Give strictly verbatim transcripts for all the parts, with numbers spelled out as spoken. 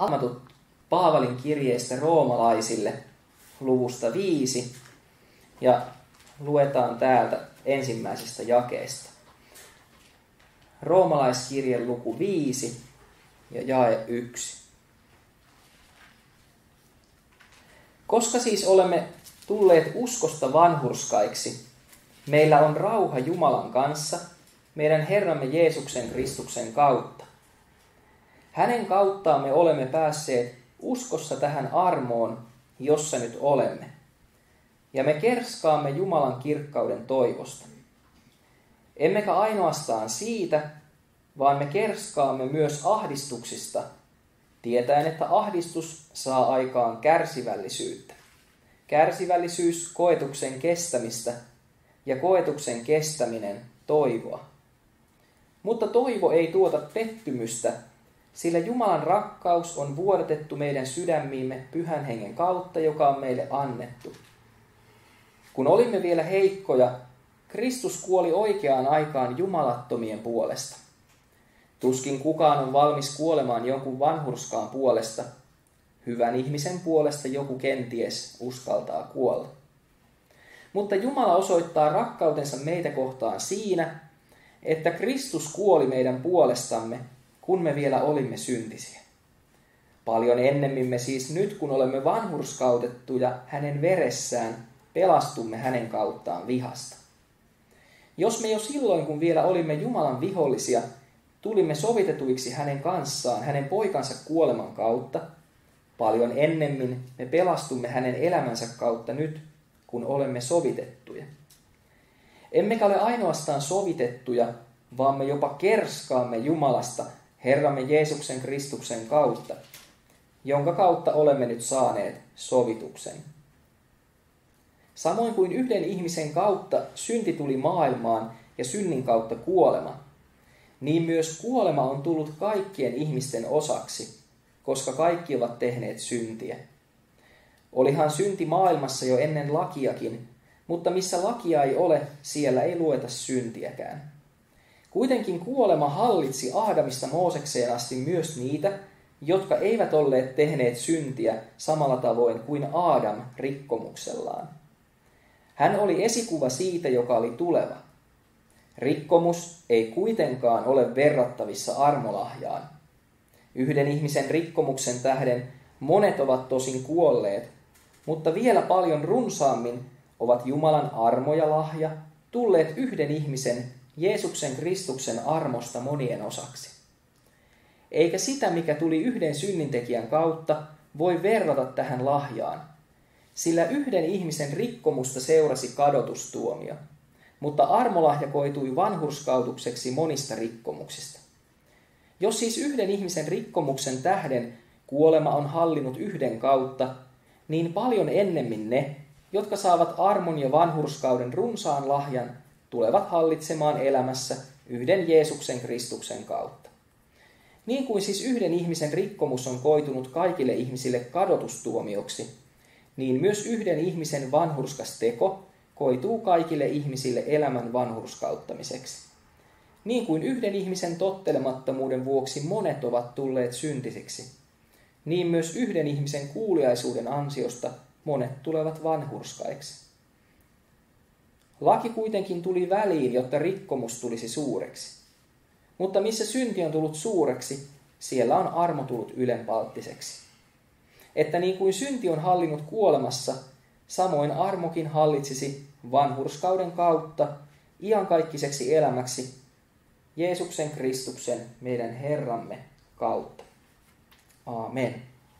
Raamatut Paavalin kirjeestä roomalaisille luvusta viisi ja luetaan täältä ensimmäisestä jakeesta. Roomalaiskirje luku viisi ja jae yksi. Koska siis olemme tulleet uskosta vanhurskaiksi, meillä on rauha Jumalan kanssa meidän Herramme Jeesuksen Kristuksen kautta. Hänen kauttaan me olemme päässeet uskossa tähän armoon, jossa nyt olemme. Ja me kerskaamme Jumalan kirkkauden toivosta. Emmekä ainoastaan siitä, vaan me kerskaamme myös ahdistuksista, tietäen, että ahdistus saa aikaan kärsivällisyyttä. Kärsivällisyys koetuksen kestämistä ja koetuksen kestäminen toivoa. Mutta toivo ei tuota pettymystä, sillä Jumalan rakkaus on vuodatettu meidän sydämiimme Pyhän Hengen kautta, joka on meille annettu. Kun olimme vielä heikkoja, Kristus kuoli oikeaan aikaan jumalattomien puolesta. Tuskin kukaan on valmis kuolemaan jonkun vanhurskaan puolesta. Hyvän ihmisen puolesta joku kenties uskaltaa kuolla. Mutta Jumala osoittaa rakkautensa meitä kohtaan siinä, että Kristus kuoli meidän puolestamme, kun me vielä olimme syntisiä. Paljon ennemmin me siis nyt, kun olemme vanhurskautettuja hänen veressään, pelastumme hänen kauttaan vihasta. Jos me jo silloin, kun vielä olimme Jumalan vihollisia, tulimme sovitetuiksi hänen kanssaan, hänen poikansa kuoleman kautta, paljon ennemmin me pelastumme hänen elämänsä kautta nyt, kun olemme sovitettuja. Emmekä ole ainoastaan sovitettuja, vaan me jopa kerskaamme Jumalasta Herramme Jeesuksen Kristuksen kautta, jonka kautta olemme nyt saaneet sovituksen. Samoin kuin yhden ihmisen kautta synti tuli maailmaan ja synnin kautta kuolema, niin myös kuolema on tullut kaikkien ihmisten osaksi, koska kaikki ovat tehneet syntiä. Olihan synti maailmassa jo ennen lakiakin, mutta missä lakia ei ole, siellä ei lueta syntiäkään. Kuitenkin kuolema hallitsi Aadamista Moosekseen asti myös niitä, jotka eivät olleet tehneet syntiä samalla tavoin kuin Aadam rikkomuksellaan. Hän oli esikuva siitä, joka oli tuleva. Rikkomus ei kuitenkaan ole verrattavissa armolahjaan. Yhden ihmisen rikkomuksen tähden monet ovat tosin kuolleet, mutta vielä paljon runsaammin ovat Jumalan armo ja lahja tulleet yhden ihmisen, Jeesuksen Kristuksen armosta monien osaksi. Eikä sitä, mikä tuli yhden synnintekijän kautta, voi verrata tähän lahjaan, sillä yhden ihmisen rikkomusta seurasi kadotustuomio, mutta armolahja koitui vanhurskautukseksi monista rikkomuksista. Jos siis yhden ihmisen rikkomuksen tähden kuolema on hallinnut yhden kautta, niin paljon ennemmin ne, jotka saavat armon ja vanhurskauden runsaan lahjan, tulevat hallitsemaan elämässä yhden Jeesuksen Kristuksen kautta. Niin kuin siis yhden ihmisen rikkomus on koitunut kaikille ihmisille kadotustuomioksi, niin myös yhden ihmisen vanhurskas teko koituu kaikille ihmisille elämän vanhurskauttamiseksi. Niin kuin yhden ihmisen tottelemattomuuden vuoksi monet ovat tulleet syntisiksi, niin myös yhden ihmisen kuuliaisuuden ansiosta monet tulevat vanhurskaiksi. Laki kuitenkin tuli väliin, jotta rikkomus tulisi suureksi. Mutta missä synti on tullut suureksi, siellä on armo tullut ylenpalttiseksi. Että niin kuin synti on hallinnut kuolemassa, samoin armokin hallitsisi vanhurskauden kautta iankaikkisesti elämäksi Jeesuksen Kristuksen meidän Herramme kautta. Aamen.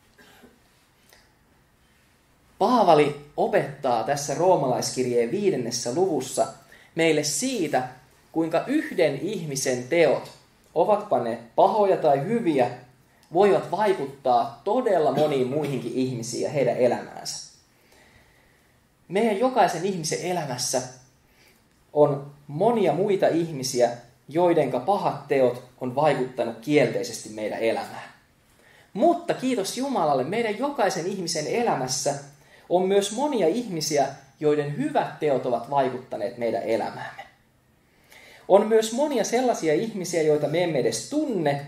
Paavali opettaa tässä roomalaiskirjeen viidennessä luvussa meille siitä, kuinka yhden ihmisen teot, ovatpa ne pahoja tai hyviä, voivat vaikuttaa todella moniin muihinkin ihmisiin ja heidän elämäänsä. Meidän jokaisen ihmisen elämässä on monia muita ihmisiä, joidenka pahat teot on vaikuttanut kielteisesti meidän elämään. Mutta kiitos Jumalalle, meidän jokaisen ihmisen elämässä on myös monia ihmisiä, joiden hyvät teot ovat vaikuttaneet meidän elämäämme. On myös monia sellaisia ihmisiä, joita me emme edes tunne,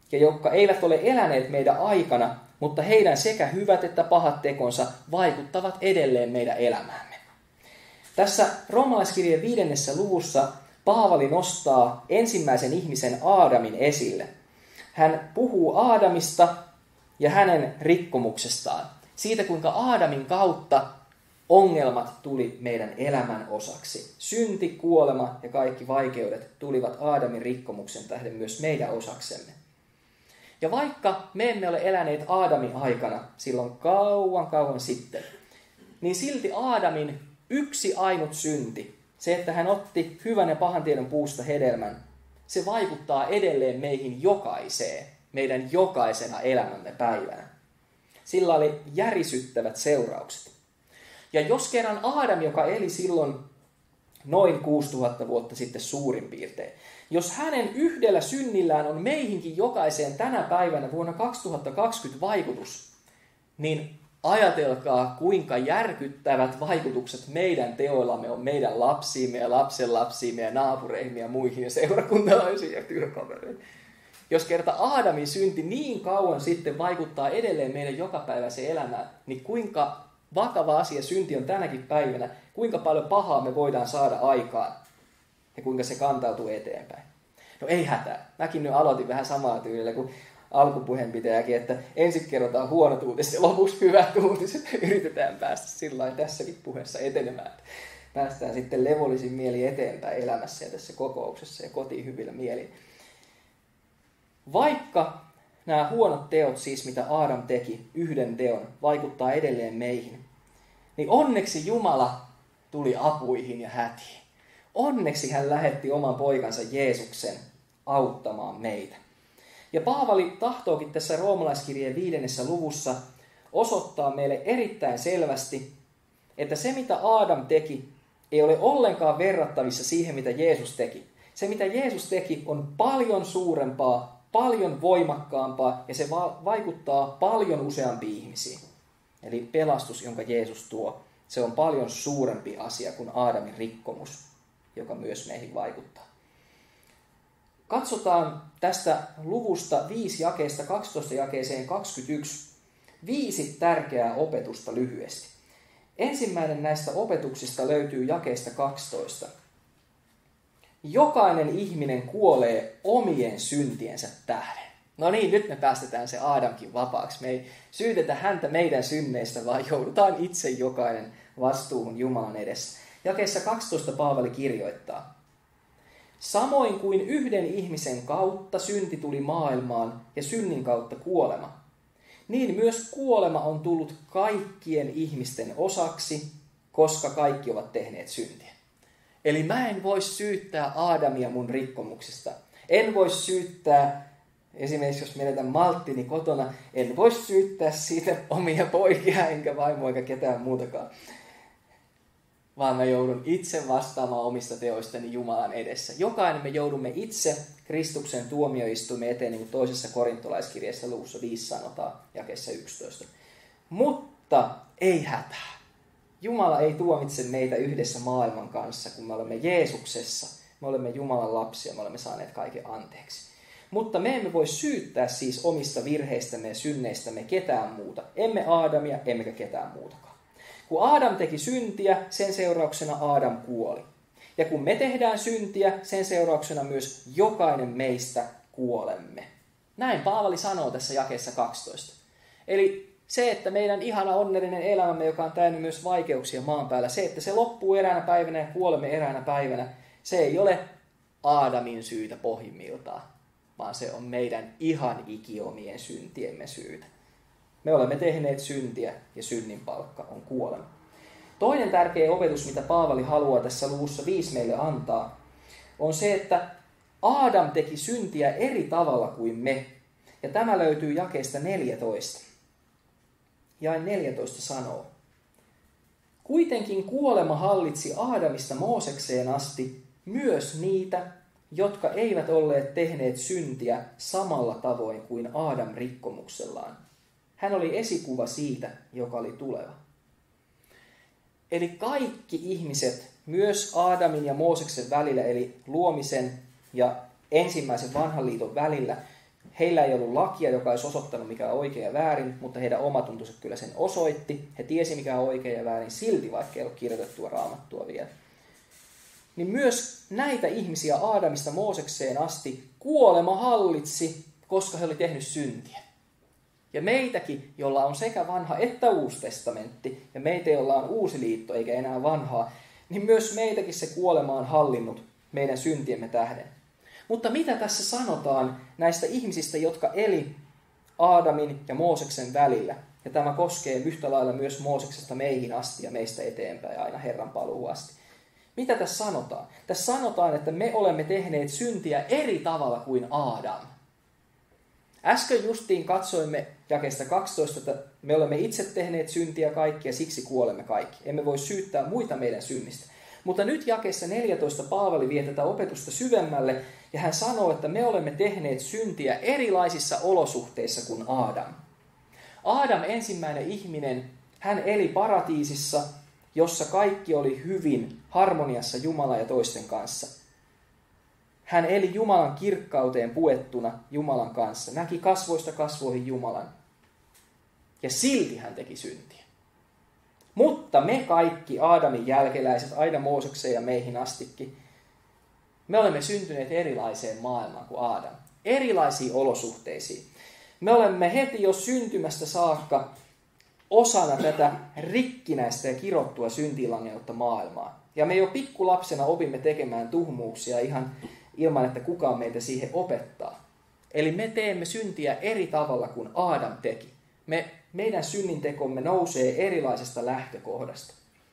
ja jotka eivät ole eläneet meidän aikana, mutta heidän sekä hyvät että pahat tekonsa vaikuttavat edelleen meidän elämäämme. Tässä roomalaiskirjeen viidennessä luvussa Paavali nostaa ensimmäisen ihmisen Aadamin esille. Hän puhuu Aadamista ja hänen rikkomuksestaan. Siitä, kuinka Aadamin kautta ongelmat tuli meidän elämän osaksi. Synti, kuolema ja kaikki vaikeudet tulivat Aadamin rikkomuksen tähden myös meidän osaksemme. Ja vaikka me emme ole eläneet Aadamin aikana silloin kauan kauan sitten, niin silti Aadamin yksi ainut synti, se että hän otti hyvän ja pahan tiedon puusta hedelmän, se vaikuttaa edelleen meihin jokaiseen, meidän jokaisena elämämme päivänä. Sillä oli järisyttävät seuraukset. Ja jos kerran Aadam, joka eli silloin noin kuusituhatta vuotta sitten suurin piirtein, jos hänen yhdellä synnillään on meihinkin jokaiseen tänä päivänä vuonna kaksituhattakaksikymmentä vaikutus, niin ajatelkaa, kuinka järkyttävät vaikutukset meidän teoillamme on meidän lapsiimme ja lapsenlapsiimme ja naapureihimme ja muihin ja seurakuntalaisiin ja työkavereihin. Jos kerta Aadamin synti niin kauan sitten vaikuttaa edelleen meidän jokapäiväiseen elämään, niin kuinka vakava asia synti on tänäkin päivänä, kuinka paljon pahaa me voidaan saada aikaan ja kuinka se kantautuu eteenpäin. No ei hätää. Mäkin nyt aloitin vähän samalla tyylillä kuin alkupuheenpitäjäkin, että ensin kerrotaan huonot uutiset ja lopuksi hyvät uutiset. Yritetään päästä sillä lailla tässäkin puheessa etenemään. Päästään sitten levollisin mieli eteenpäin elämässä ja tässä kokouksessa ja kotiin hyvillä mielin. Vaikka nämä huonot teot, siis mitä Aadam teki, yhden teon, vaikuttaa edelleen meihin, niin onneksi Jumala tuli apuihin ja hätiin. Onneksi hän lähetti oman poikansa Jeesuksen auttamaan meitä. Ja Paavali tahtookin tässä roomalaiskirjeen viidennessä luvussa osoittaa meille erittäin selvästi, että se mitä Aadam teki ei ole ollenkaan verrattavissa siihen mitä Jeesus teki. Se mitä Jeesus teki on paljon suurempaa, paljon voimakkaampaa ja se va- vaikuttaa paljon useampiin ihmisiin. Eli pelastus, jonka Jeesus tuo, se on paljon suurempi asia kuin Aadamin rikkomus, joka myös meihin vaikuttaa. Katsotaan tästä luvusta viisi jakeesta kaksitoista jakeeseen kaksikymmentäyksi viisi tärkeää opetusta lyhyesti. Ensimmäinen näistä opetuksista löytyy jakeesta kaksitoista. Jokainen ihminen kuolee omien syntiensä tähden. No niin, nyt me päästetään se Aadamkin vapaaksi. Me ei syytetä häntä meidän synneistä, vaan joudutaan itse jokainen vastuuhun Jumalan edessä. Jakeessa kaksitoista Paavali kirjoittaa. Samoin kuin yhden ihmisen kautta synti tuli maailmaan ja synnin kautta kuolema, niin myös kuolema on tullut kaikkien ihmisten osaksi, koska kaikki ovat tehneet syntiä. Eli mä en voi syyttää Aadamia mun rikkomuksista. En voi syyttää, esimerkiksi jos menetän malttini kotona, en voi syyttää siitä omia poikia, enkä vaimoa, eikä ketään muutakaan. Vaan mä joudun itse vastaamaan omista teoistani Jumalan edessä. Jokainen me joudumme itse Kristuksen tuomioistuimen eteen, niin kuin toisessa korintolaiskirjassa luvussa viisi sanotaan, jakeessa yksitoista. Mutta ei hätää. Jumala ei tuomitse meitä yhdessä maailman kanssa, kun me olemme Jeesuksessa. Me olemme Jumalan lapsia, me olemme saaneet kaiken anteeksi. Mutta me emme voi syyttää siis omista virheistämme ja synneistämme ketään muuta. Emme Aadamia, emmekä ketään muutakaan. Kun Aadam teki syntiä, sen seurauksena Aadam kuoli. Ja kun me tehdään syntiä, sen seurauksena myös jokainen meistä kuolemme. Näin Paavali sanoo tässä jakeessa kaksitoista. Eli se, että meidän ihana onnellinen elämämme, joka on täynnä myös vaikeuksia maan päällä, se, että se loppuu eräänä päivänä ja kuolemme eräänä päivänä, se ei ole Aadamin syytä pohjimmiltaan, vaan se on meidän ihan ikiomien syntiemme syytä. Me olemme tehneet syntiä ja synnin palkka on kuolema. Toinen tärkeä opetus, mitä Paavali haluaa tässä luvussa viisi meille antaa, on se, että Aadam teki syntiä eri tavalla kuin me. Ja tämä löytyy jakeesta neljätoista. Jae neljätoista sanoo. Kuitenkin kuolema hallitsi Aadamista Moosekseen asti myös niitä, jotka eivät olleet tehneet syntiä samalla tavoin kuin Aadam rikkomuksellaan. Hän oli esikuva siitä, joka oli tuleva. Eli kaikki ihmiset, myös Aadamin ja Mooseksen välillä, eli luomisen ja ensimmäisen vanhan liiton välillä, Heillä ei ollut lakia, joka olisi osoittanut mikä on oikein ja väärin, mutta heidän omatuntonsa kyllä sen osoitti. He tiesi mikä on oikein ja väärin silti, vaikka ei ollut kirjoitettua raamattua vielä. Niin myös näitä ihmisiä Aadamista Moosekseen asti kuolema hallitsi, koska he oli tehnyt syntiä. Ja meitäkin, jolla on sekä vanha että uusi testamentti, ja meitä, jolla on uusi liitto eikä enää vanhaa, niin myös meitäkin se kuolema on hallinnut meidän syntiemme tähden. Mutta mitä tässä sanotaan näistä ihmisistä, jotka eli Aadamin ja Mooseksen välillä? Ja tämä koskee yhtä lailla myös Mooseksesta meihin asti ja meistä eteenpäin aina Herran paluun asti. Mitä tässä sanotaan? Tässä sanotaan, että me olemme tehneet syntiä eri tavalla kuin Aadam. Äsken justiin katsoimme jakeesta kaksitoista, että me olemme itse tehneet syntiä kaikki ja siksi kuolemme kaikki. Emme voi syyttää muita meidän synnistä. Mutta nyt jakeessa neljätoista Paavali vie tätä opetusta syvemmälle ja hän sanoo, että me olemme tehneet syntiä erilaisissa olosuhteissa kuin Aadam. Aadam, ensimmäinen ihminen, hän eli paratiisissa, jossa kaikki oli hyvin harmoniassa Jumalan ja toisten kanssa. Hän eli Jumalan kirkkauteen puettuna Jumalan kanssa, näki kasvoista kasvoihin Jumalan. Ja silti hän teki syntiä. Mutta me kaikki Aadamin jälkeläiset, aina Moosekseen ja meihin astikin, me olemme syntyneet erilaiseen maailmaan kuin Aadam. Erilaisiin olosuhteisiin. Me olemme heti jo syntymästä saakka osana tätä rikkinäistä ja kirottua syntilangeutta maailmaa. Ja me jo pikkulapsena opimme tekemään tuhmuuksia ihan ilman, että kukaan meitä siihen opettaa. Eli me teemme syntiä eri tavalla kuin Aadam teki. Me, meidän synnintekomme nousee erilaisesta lähtökohdasta.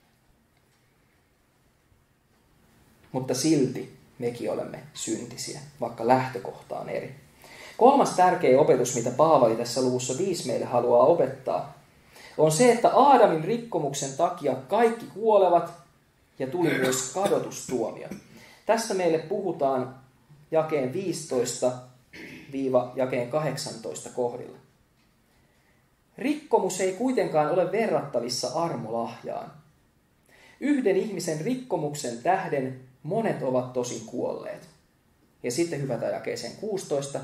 Mutta silti mekin olemme syntisiä, vaikka lähtökohta on eri. Kolmas tärkeä opetus, mitä Paavali tässä luvussa viisi meille haluaa opettaa, on se, että Aadamin rikkomuksen takia kaikki kuolevat ja tuli myös kadotustuomio. Tästä meille puhutaan jakeen viisitoista jakeen kahdeksantoista kohdilla. Rikkomus ei kuitenkaan ole verrattavissa armolahjaan. Yhden ihmisen rikkomuksen tähden monet ovat tosin kuolleet. Ja sitten hypätään jakeeseen kuusitoista.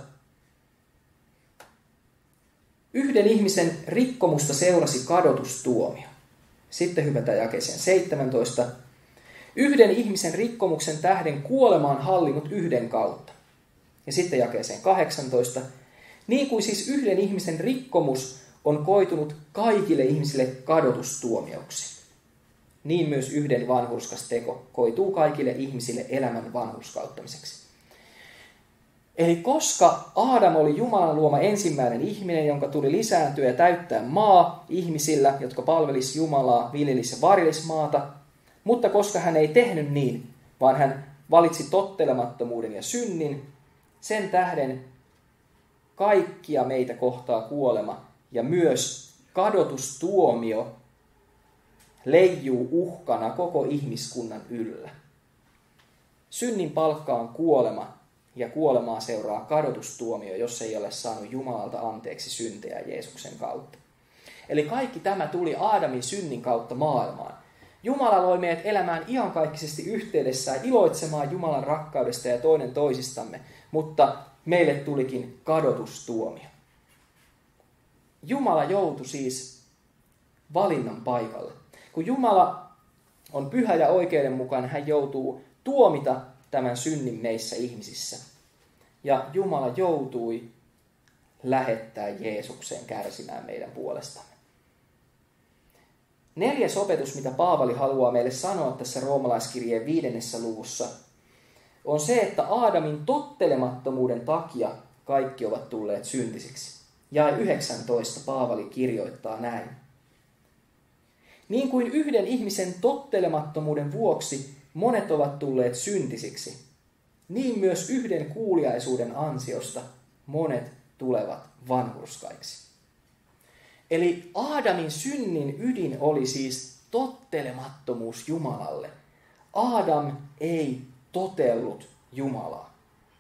Yhden ihmisen rikkomusta seurasi kadotustuomio. Sitten hypätään jakeeseen seitsemäntoista. Yhden ihmisen rikkomuksen tähden kuolema on hallinnut yhden kautta. Ja sitten jakeeseen kahdeksantoista. Niin kuin siis yhden ihmisen rikkomus on koitunut kaikille ihmisille kadotustuomioksi. Niin myös yhden vanhurskas teko koituu kaikille ihmisille elämän vanhurskauttamiseksi. Eli koska Aadam oli Jumalan luoma ensimmäinen ihminen, jonka tuli lisääntyä ja täyttää maa ihmisillä, jotka palvelisi Jumalaa, viljelisi ja varjelisi maata, mutta koska hän ei tehnyt niin, vaan hän valitsi tottelemattomuuden ja synnin, sen tähden kaikkia meitä kohtaa kuolema ja myös kadotustuomio leijuu uhkana koko ihmiskunnan yllä. Synnin palkka on kuolema ja kuolemaa seuraa kadotustuomio, jos ei ole saanut Jumalalta anteeksi syntejä Jeesuksen kautta. Eli kaikki tämä tuli Aadamin synnin kautta maailmaan. Jumala loi meidät elämään iankaikkisesti yhteydessään, iloitsemaan Jumalan rakkaudesta ja toinen toisistamme, mutta meille tulikin kadotustuomio. Jumala joutui siis valinnan paikalle. Kun Jumala on pyhä ja oikeudenmukainen, hän joutuu tuomita tämän synnin meissä ihmisissä. Ja Jumala joutui lähettää Jeesuksen kärsimään meidän puolestamme. Neljäs opetus, mitä Paavali haluaa meille sanoa tässä roomalaiskirjeen viidennessä luvussa, on se, että Aadamin tottelemattomuuden takia kaikki ovat tulleet syntisiksi. Jae yhdeksäntoista Paavali kirjoittaa näin. Niin kuin yhden ihmisen tottelemattomuuden vuoksi monet ovat tulleet syntisiksi, niin myös yhden kuuliaisuuden ansiosta monet tulevat vanhurskaiksi. Eli Aadamin synnin ydin oli siis tottelemattomuus Jumalalle. Aadam ei totellut Jumalaa.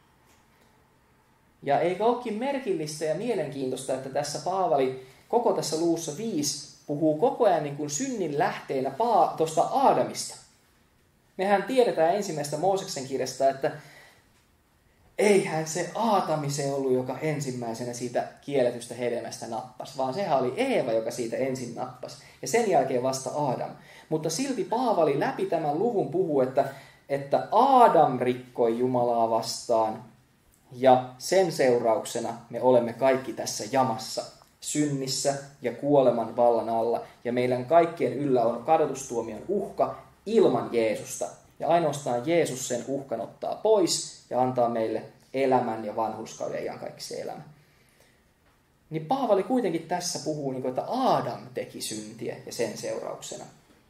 Ja eikö olekin merkillistä ja mielenkiintoista, että tässä Paavali koko tässä luvussa viisi puhuu koko ajan niin kuin synnin lähteenä tuosta Aadamista. Mehän tiedetään ensimmäistä Mooseksen kirjasta, että, eihän se Aatami se ollut, joka ensimmäisenä siitä kielletystä hedelmästä nappasi, vaan sehän oli Eeva, joka siitä ensin nappasi. Ja sen jälkeen vasta Aadam. Mutta silti Paavali läpi tämän luvun puhuu, että, että Aadam rikkoi Jumalaa vastaan. Ja sen seurauksena me olemme kaikki tässä jamassa, synnissä ja kuoleman vallan alla. Ja meidän kaikkien yllä on kadotustuomion uhka ilman Jeesusta. Ja ainoastaan Jeesus sen uhkan ottaa pois ja antaa meille elämän ja vanhurskauden ja iankaikkisen elämän. Niin Paavali kuitenkin tässä puhuu, että Aadam teki syntiä ja sen seurauksena.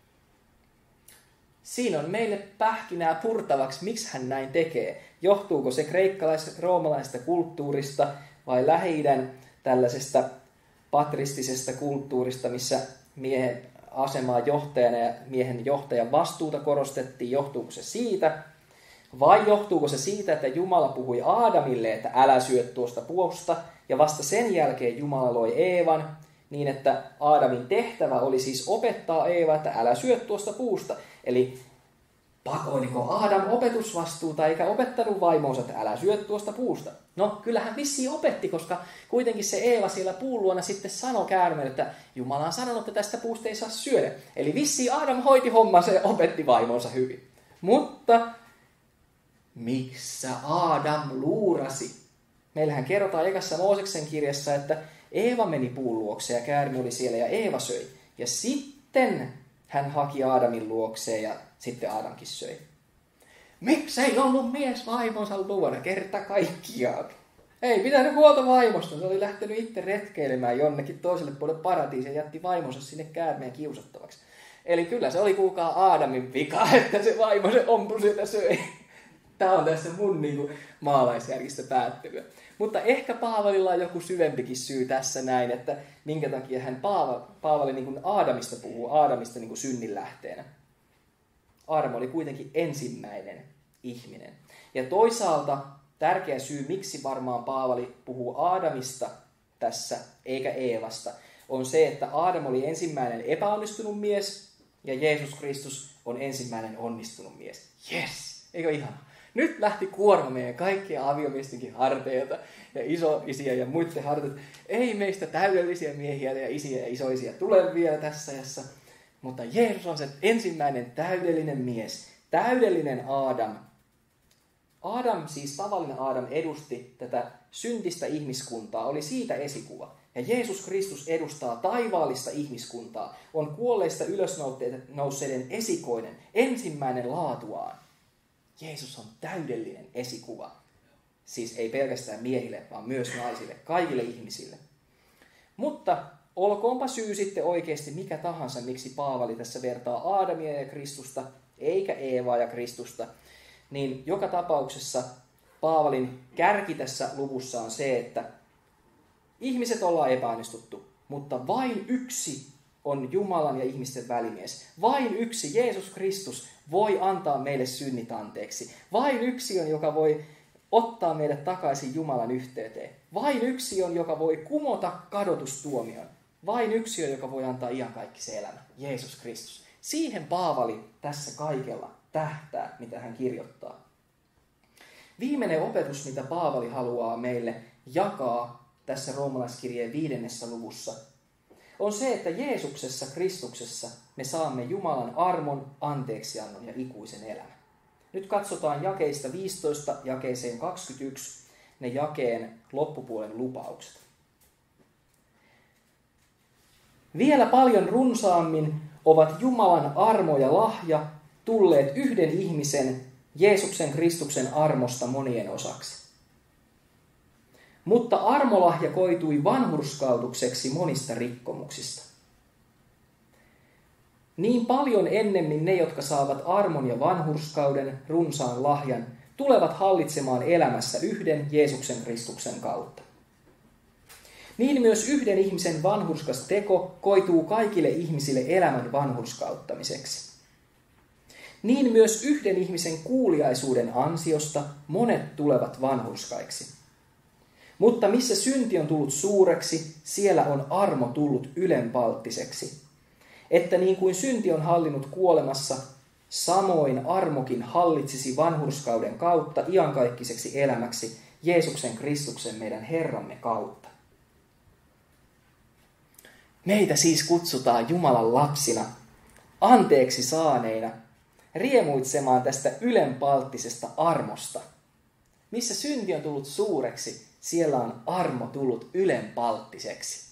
Siinä on meille pähkinää purtavaksi, miksi hän näin tekee. Johtuuko se kreikkalaisesta, roomalaisesta kulttuurista vai Lähi-idän tällaisesta patristisesta kulttuurista, missä miehen asemaa johtajana ja miehen johtajan vastuuta korostettiin. Johtuuko se siitä? Vai johtuuko se siitä, että Jumala puhui Aadamille, että älä syö tuosta puusta, ja vasta sen jälkeen Jumala loi Eevan, niin että Aadamin tehtävä oli siis opettaa Eeva, että älä syö tuosta puusta. Eli pakoiliko Aadam opetusvastuuta eikä opettanut vaimonsa, että älä syö tuosta puusta? No, kyllähän vissiin opetti, koska kuitenkin se Eeva siellä puun luona sitten sanoi käärmeelle, että Jumala on sanonut, että tästä puusta ei saa syödä. Eli vissiin Aadam hoiti hommansa ja opetti vaimonsa hyvin. Mutta missä Aadam luurasi? Meillähän kerrotaan ekassa Mooseksen kirjassa, että Eeva meni puun luokse ja käärme oli siellä ja Eeva söi. Ja sitten hän haki Aadamin luokseen ja sitten Aadamkin söi. Miksi ei ollut mies vaimonsa luona kerta kaikkiaan? Ei pitänyt huolta vaimosta. Se oli lähtenyt itse retkeilemään jonnekin toiselle puolelle paratiisia ja jätti vaimonsa sinne käärmeen kiusattavaksi. Eli kyllä se oli kuulkaa Aadamin vika, että se vaimo se ompu sieltä söi. Tämä on tässä mun niin kuin, maalaisjärkistä päättelyä. Mutta ehkä Paavalilla on joku syvempikin syy tässä näin, että minkä takia hän Paavali, Paavali niin kuin Aadamista puhuu, Aadamista niin kuin synnin lähteenä. Aadam oli kuitenkin ensimmäinen ihminen. Ja toisaalta tärkeä syy, miksi varmaan Paavali puhuu Aadamista tässä eikä Eevasta, on se, että Aadam oli ensimmäinen epäonnistunut mies ja Jeesus Kristus on ensimmäinen onnistunut mies. Yes! Eikö ihana? Nyt lähti kuorma meidän kaikkien aviomiestenkin harteilta ja isoisiä ja muiden harteilta. Ei meistä täydellisiä miehiä ja isiä ja isoisia tule vielä tässä ajassa. Mutta Jeesus on se ensimmäinen täydellinen mies, täydellinen Aadam. Aadam, siis tavallinen Aadam, edusti tätä syntistä ihmiskuntaa, oli siitä esikuva. Ja Jeesus Kristus edustaa taivaallista ihmiskuntaa, on kuolleista ylösnousseiden esikoinen, ensimmäinen laatuaan. Jeesus on täydellinen esikuva. Siis ei pelkästään miehille, vaan myös naisille, kaikille ihmisille. Mutta olkoonpa syy sitten oikeasti mikä tahansa, miksi Paavali tässä vertaa Aadamia ja Kristusta, eikä Eevaa ja Kristusta, niin joka tapauksessa Paavalin kärki tässä luvussa on se, että ihmiset ollaan epäonnistuttu, mutta vain yksi on Jumalan ja ihmisten välimies. Vain yksi, Jeesus Kristus, voi antaa meille synnit anteeksi. Vain yksi on, joka voi ottaa meidät takaisin Jumalan yhteyteen. Vain yksi on, joka voi kumota kadotustuomion. Vain yksi on, joka voi antaa iankaikkisen elämän. Jeesus Kristus. Siihen Paavali tässä kaikella tähtää, mitä hän kirjoittaa. Viimeinen opetus, mitä Paavali haluaa meille jakaa tässä roomalaiskirjeen viidennessä luvussa, on se, että Jeesuksessa, Kristuksessa me saamme Jumalan armon, anteeksiannon ja ikuisen elämän. Nyt katsotaan jakeista viisitoista jakeeseen kaksikymmentäyksi ne jakeen loppupuolen lupaukset. Vielä paljon runsaammin ovat Jumalan armo ja lahja tulleet yhden ihmisen, Jeesuksen Kristuksen armosta monien osaksi. Mutta armolahja koitui vanhurskautukseksi monista rikkomuksista. Niin paljon ennemmin ne, jotka saavat armon ja vanhurskauden, runsaan lahjan, tulevat hallitsemaan elämässä yhden Jeesuksen Kristuksen kautta. Niin myös yhden ihmisen vanhurskas teko koituu kaikille ihmisille elämän vanhurskauttamiseksi. Niin myös yhden ihmisen kuuliaisuuden ansiosta monet tulevat vanhurskaiksi. Mutta missä synti on tullut suureksi, siellä on armo tullut ylenpalttiseksi. Että niin kuin synti on hallinnut kuolemassa, samoin armokin hallitsisi vanhurskauden kautta iankaikkiseksi elämäksi Jeesuksen Kristuksen meidän Herramme kautta. Meitä siis kutsutaan Jumalan lapsina, anteeksi saaneina, riemuitsemaan tästä ylenpalttisesta armosta. Missä synti on tullut suureksi, siellä on armo tullut ylenpalttiseksi.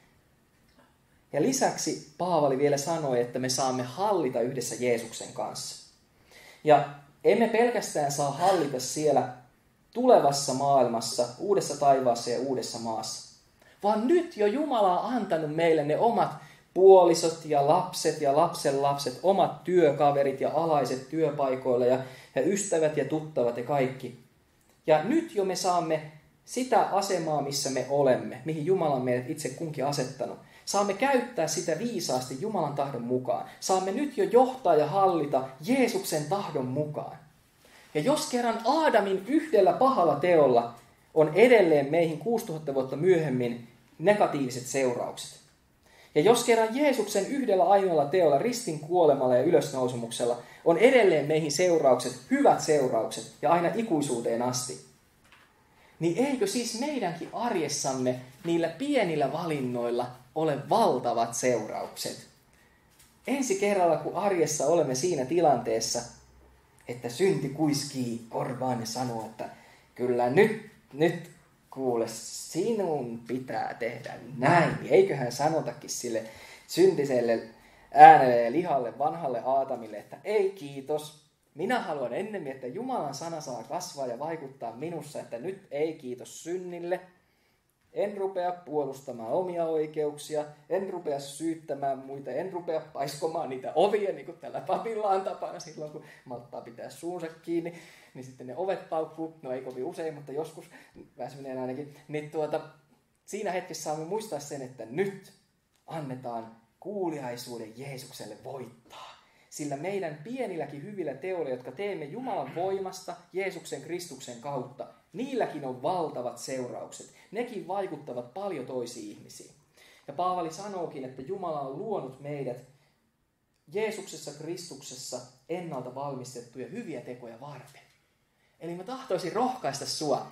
Ja lisäksi Paavali vielä sanoi, että me saamme hallita yhdessä Jeesuksen kanssa. Ja emme pelkästään saa hallita siellä tulevassa maailmassa, uudessa taivaassa ja uudessa maassa, vaan nyt jo Jumala on antanut meille ne omat puolisot ja lapset ja lapsenlapset, omat työkaverit ja alaiset työpaikoilla ja, ja ystävät ja tuttavat ja kaikki. Ja nyt jo me saamme sitä asemaa, missä me olemme, mihin Jumala on meidät itse kunkin asettanut. Saamme käyttää sitä viisaasti Jumalan tahdon mukaan. Saamme nyt jo johtaa ja hallita Jeesuksen tahdon mukaan. Ja jos kerran Aadamin yhdellä pahalla teolla on edelleen meihin kuusituhatta vuotta myöhemmin negatiiviset seuraukset. Ja jos kerran Jeesuksen yhdellä ainoalla teolla, ristin kuolemalla ja ylösnousumuksella, on edelleen meihin seuraukset, hyvät seuraukset ja aina ikuisuuteen asti, niin eikö siis meidänkin arjessamme niillä pienillä valinnoilla ole valtavat seuraukset? Ensi kerralla, kun arjessa olemme siinä tilanteessa, että synti kuiskii korvaan ja sanoo, että kyllä nyt, nyt kuule, sinun pitää tehdä näin. Eiköhän sanotakin sille syntiselle äänelle ja lihalle, vanhalle Aatamille, että ei kiitos. Minä haluan ennemmin, että Jumalan sana saa kasvaa ja vaikuttaa minussa, että nyt ei kiitos synnille. En rupea puolustamaan omia oikeuksia, en rupea syyttämään muita, en rupea paiskomaan niitä ovia, niin kuin tällä papilla on tapana silloin, kun malttaa pitää suunsa kiinni, niin sitten ne ovet paukkuu, no ei kovin usein, mutta joskus, väsyneen ainakin, niin tuota, siinä hetkessä saamme muistaa sen, että nyt annetaan kuuliaisuuden Jeesukselle voittaa. Sillä meidän pienilläkin hyvillä teoilla, jotka teemme Jumalan voimasta Jeesuksen Kristuksen kautta, niilläkin on valtavat seuraukset. Nekin vaikuttavat paljon toisiin ihmisiin. Ja Paavali sanookin, että Jumala on luonut meidät Jeesuksessa Kristuksessa ennalta valmistettuja hyviä tekoja varten. Eli mä tahtoisin rohkaista sua,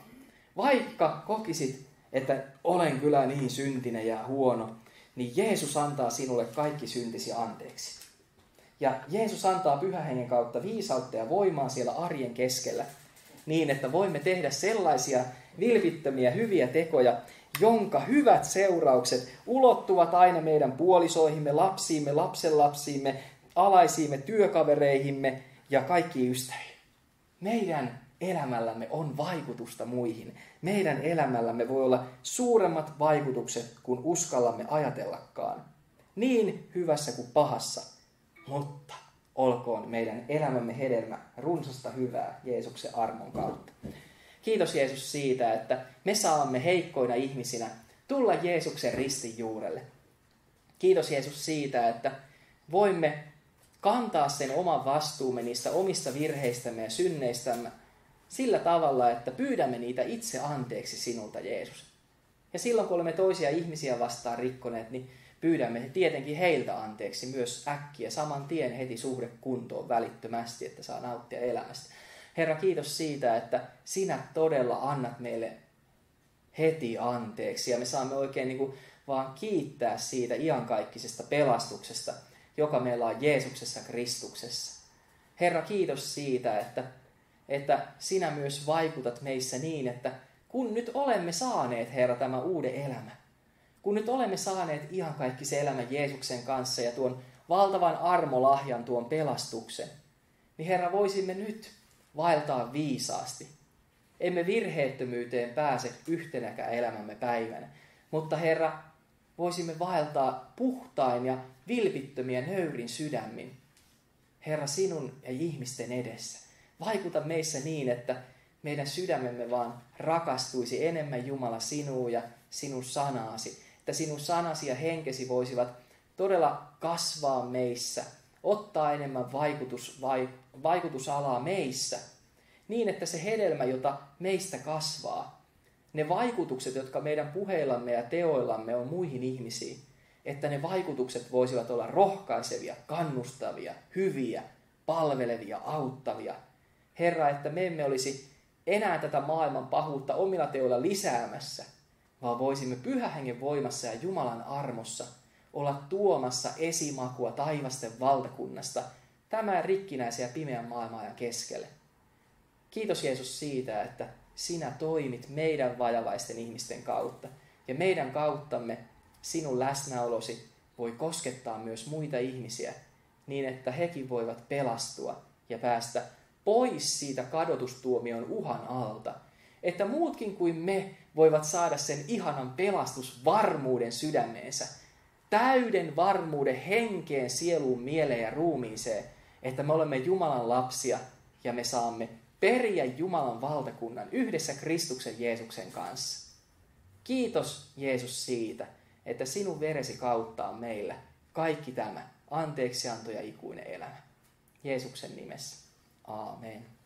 vaikka kokisit, että olen kyllä niin syntinen ja huono, niin Jeesus antaa sinulle kaikki syntisi anteeksi. Ja Jeesus antaa Pyhän Hengen kautta viisautta ja voimaa siellä arjen keskellä, niin että voimme tehdä sellaisia vilpittömiä hyviä tekoja, jonka hyvät seuraukset ulottuvat aina meidän puolisoihimme, lapsiimme, lapsenlapsiimme, alaisiimme, työkavereihimme ja kaikkiin ystäviin. Meidän elämällämme on vaikutusta muihin. Meidän elämällämme voi olla suuremmat vaikutukset kuin uskallamme ajatellakaan. Niin hyvässä kuin pahassa. Mutta olkoon meidän elämämme hedelmä runsasta hyvää Jeesuksen armon kautta. Kiitos Jeesus siitä, että me saamme heikkoina ihmisinä tulla Jeesuksen ristin juurelle. Kiitos Jeesus siitä, että voimme kantaa sen oman vastuumme niistä omista virheistämme ja synneistämme sillä tavalla, että pyydämme niitä itse anteeksi sinulta, Jeesus. Ja silloin, kun olemme toisia ihmisiä vastaan rikkoneet, niin pyydämme tietenkin heiltä anteeksi myös äkkiä, saman tien heti suhde kuntoon välittömästi, että saa nauttia elämästä. Herra, kiitos siitä, että sinä todella annat meille heti anteeksi. Ja me saamme oikein niin kuin vaan kiittää siitä iankaikkisesta pelastuksesta, joka meillä on Jeesuksessa Kristuksessa. Herra, kiitos siitä, että, että sinä myös vaikutat meissä niin, että kun nyt olemme saaneet, Herra, tämä uuden elämä, kun nyt olemme saaneet iankaikkisen elämän Jeesuksen kanssa ja tuon valtavan armolahjan, tuon pelastuksen, niin Herra, voisimme nyt vaeltaa viisaasti. Emme virheettömyyteen pääse yhtenäkään elämämme päivänä, mutta Herra, voisimme vaeltaa puhtain ja vilpittömiä nöyrin sydämin. Herra, sinun ja ihmisten edessä. Vaikuta meissä niin, että meidän sydämemme vaan rakastuisi enemmän Jumala sinua ja sinun sanaasi. Että sinun sanasi ja henkesi voisivat todella kasvaa meissä, ottaa enemmän vaikutus, vai, vaikutusalaa meissä, niin että se hedelmä, jota meistä kasvaa, ne vaikutukset, jotka meidän puheillamme ja teoillamme on muihin ihmisiin, että ne vaikutukset voisivat olla rohkaisevia, kannustavia, hyviä, palvelevia, auttavia. Herra, että me emme olisi enää tätä maailman pahuutta omilla teoilla lisäämässä, vaan voisimme Pyhän Hengen voimassa ja Jumalan armossa olla tuomassa esimakua taivasten valtakunnasta tämän rikkinäisen ja pimeän maailman keskelle. Kiitos Jeesus siitä, että sinä toimit meidän vajavaisten ihmisten kautta. Ja meidän kauttamme sinun läsnäolosi voi koskettaa myös muita ihmisiä niin, että hekin voivat pelastua ja päästä pois siitä kadotustuomion uhan alta. Että muutkin kuin me voivat saada sen ihanan pelastusvarmuuden sydämeensä. Täyden varmuuden henkeen, sieluun, mieleen ja ruumiiseen, että me olemme Jumalan lapsia ja me saamme periä Jumalan valtakunnan yhdessä Kristuksen Jeesuksen kanssa. Kiitos Jeesus siitä, että sinun veresi kautta on meillä kaikki tämä anteeksianto ja ikuinen elämä. Jeesuksen nimessä. Aamen.